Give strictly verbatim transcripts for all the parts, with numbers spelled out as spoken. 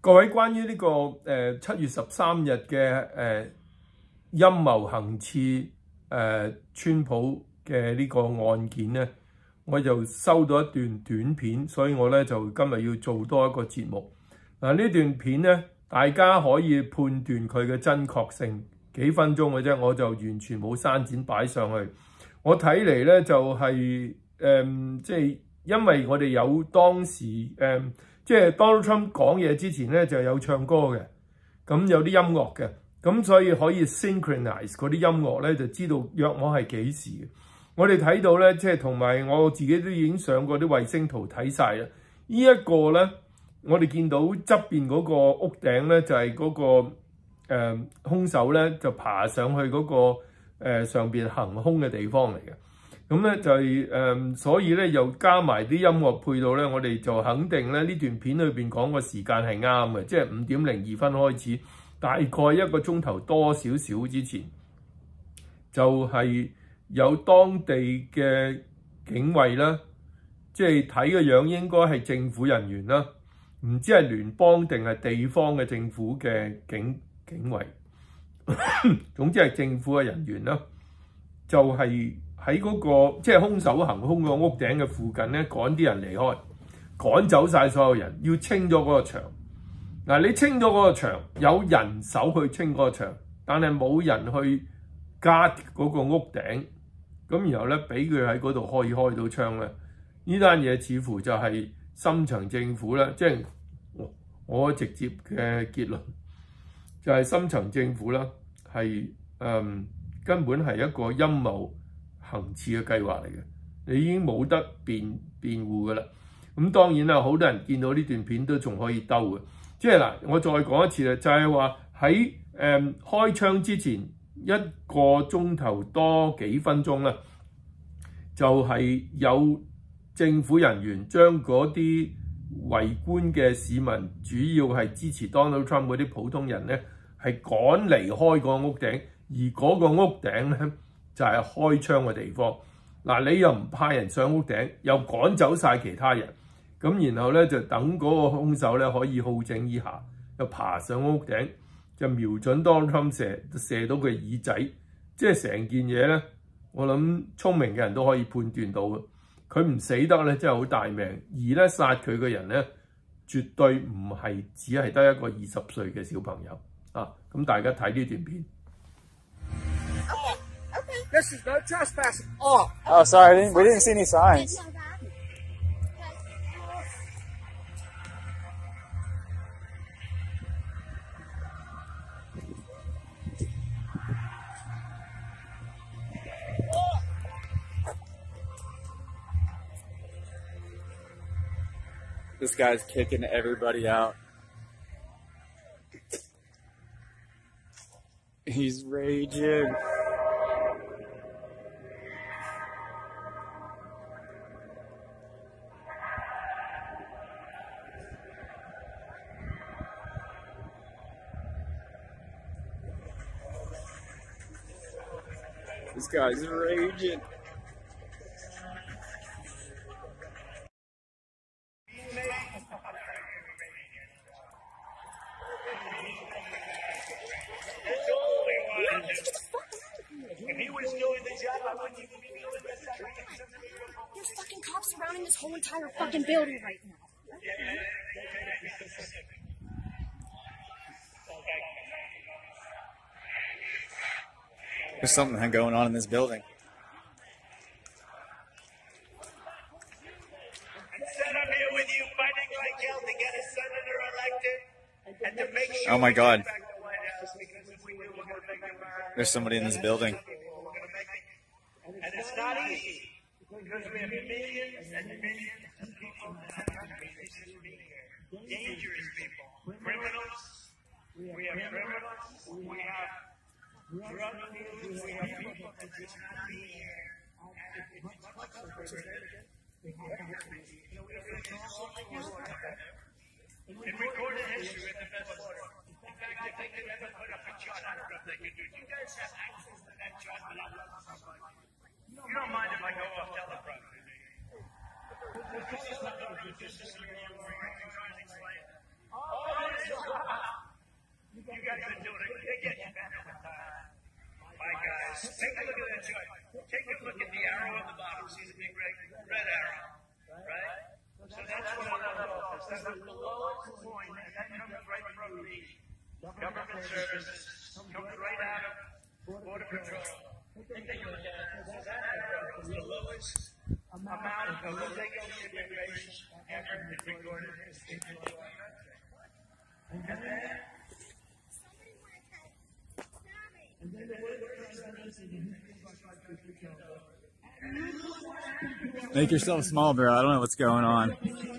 各位關於呢、這個誒七、呃、月十三日嘅誒陰謀行刺誒、呃、川普嘅呢個案件咧，我就收到一段短片，所以我咧就今日要做多一個節目。嗱、呃、呢段片咧，大家可以判斷佢嘅真確性，幾分鐘嘅啫，我就完全冇刪剪擺上去。我睇嚟咧就係、是、誒，即、呃、係、就是、因為我哋有當時誒。呃即係 Donald Trump 講嘢之前咧就有唱歌嘅，咁有啲音樂嘅，咁所以可以 synchronize 嗰啲音樂咧，就知道約莫係幾時嘅。我哋睇到咧，即係同埋我自己都已經上過啲衛星圖睇晒啦。這個、呢一個咧，我哋見到側邊嗰個屋頂咧，就係、是、嗰、那個誒、呃、兇手咧就爬上去嗰、那個、呃、上邊行兇嘅地方嚟嘅。咁咧就係、是、誒、呃，所以咧又加埋啲音樂配到咧，我哋就肯定咧呢段片裏邊講個時間係啱嘅，即係五點零二分開始，大概一個鐘頭多少少之前，就係、是、有當地嘅警衛啦，即係睇個樣應該係政府人員啦，唔知係聯邦定係地方嘅政府嘅警警衛，總之係政府嘅人員啦，就係、是。喺嗰、那個即係兇手行兇個屋頂嘅附近咧，趕啲人離開，趕走晒所有人，要清咗嗰個牆。嗱，你清咗嗰個牆，有人手去清嗰個牆，但係冇人去加嗰個屋頂。咁然後咧，俾佢喺嗰度可以開到槍咧。呢單嘢似乎就係深層政府咧，即係我我直接嘅結論就係深層政府啦，係誒根本係一個陰謀行刺嘅計劃嚟嘅，你已經冇得辯辯護㗎啦。咁當然啦，好多人見到呢段片都仲可以兜嘅。即係嗱，我再講一次啦，就係話喺誒開槍之前一個鐘頭多幾分鐘啦，就係、是、有政府人員將嗰啲圍觀嘅市民，主要係支持 Donald Trump 嗰啲普通人咧，係趕離開個屋頂，而嗰個屋頂咧，就係開槍嘅地方，嗱，你又唔派人上屋頂，又趕走晒其他人，咁然後咧就等嗰個兇手咧可以好整以暇，又爬上屋頂，就瞄準 Donald Trump 射，射到佢耳仔，即係成件嘢咧，我諗聰明嘅人都可以判斷到嘅，佢唔死得咧真係好大命，而咧殺佢嘅人咧絕對唔係只係得一個二十歲嘅小朋友啊！咁大家睇呢段片。 This is no trespassing. Oh, oh, sorry. I didn't, we didn't see any signs. This guy's kicking everybody out. He's raging. This guy's raging. If he was doing the job, I wouldn't even be doing this. There's fucking cops surrounding this whole entire fucking building right now. There's something going on in this building. Instead, I'm here with you fighting like hell to get a senator elected and to make sure. Oh my God. Back to the White House, because if we do, we're going to make America. There's somebody in this building. And it's not easy because we have millions and millions of people that have dangerous people, criminals. We have criminals. We have drug dealers. We have people that just not be here. In recorded history, we're the best order. In fact, if they could ever put up a chart, I don't know if they could do it. You guys have access to that chart, but I love somebody. You don't mind if I go off teleprompter, do you? This is not going to do this. This is going to be a trying to explain. All it is take a look at that joint. Take a look at the arrow on the bottom. See the big red, red arrow, right? So that's one of the lowest. That's the lowest point, and that comes right from the government services. Comes right out of Border Patrol. Take a look at it. So that arrow is the lowest amount of illegal immigration ever recorded in the country. And then Make yourself small, bro. I don't know what's going on.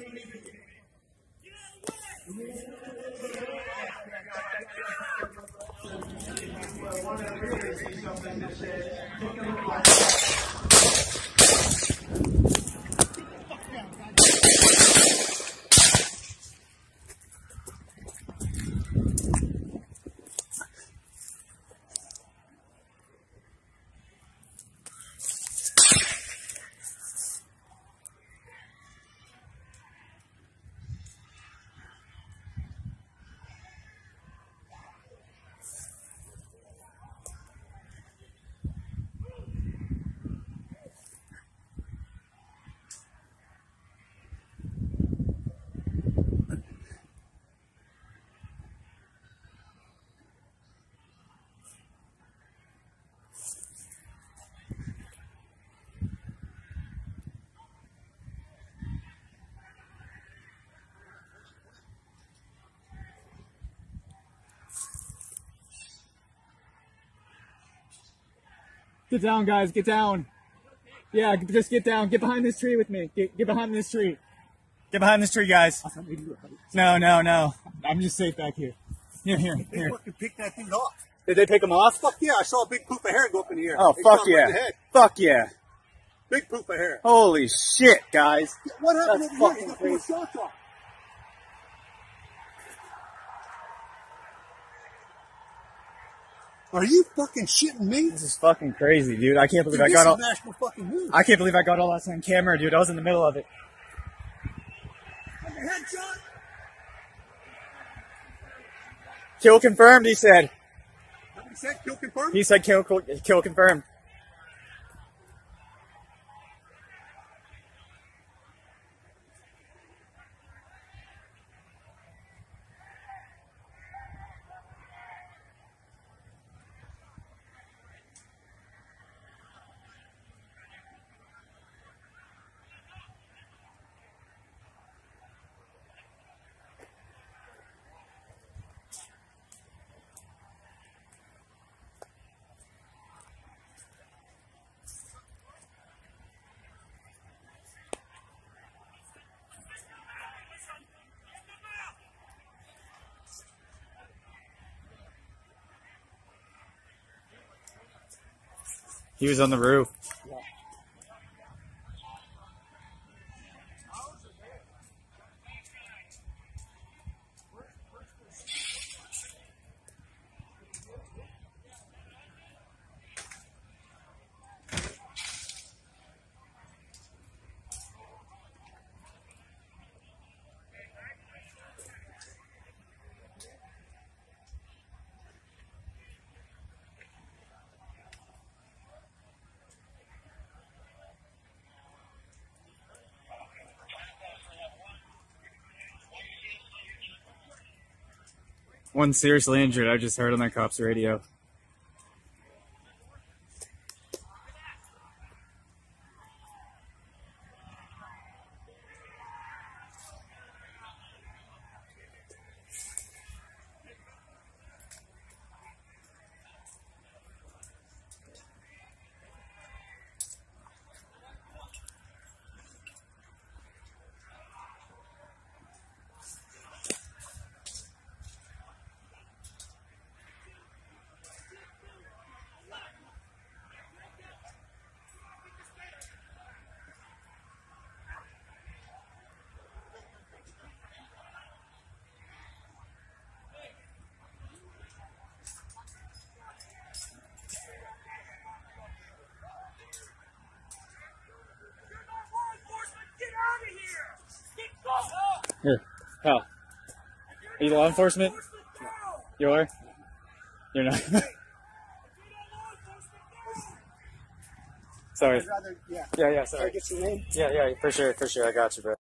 Get down, guys. Get down. Yeah, just get down. Get behind this tree with me. Get, get behind this tree. Get behind this tree, guys. No, no, no. I'm just safe back here. Here, here, They here. fucking picked that thing off. Did they pick them off? Fuck yeah, I saw a big poop of hair go up in the air. Oh, They fuck shot him right in yeah. the head. Fuck yeah. Big poop of hair. Holy shit, guys. What happened That's over here? fucking He got four crazy. shots off. Are you fucking shitting me? This is fucking crazy, dude. I can't believe I Dude, got this all. is national fucking news. I can't believe I got all that on camera, dude. I was in the middle of it. Fucking headshot. Kill confirmed, he said. What he said? Kill confirmed? He said kill, kill confirmed. He was on the roof. One seriously injured, I just heard on that cop's radio. Here, pal. Are you law enforcement? You are? You're not. Sorry. I'd rather, yeah. Yeah, yeah, Can I sorry. get your name? Yeah, yeah, for sure, for sure. I got you, bro.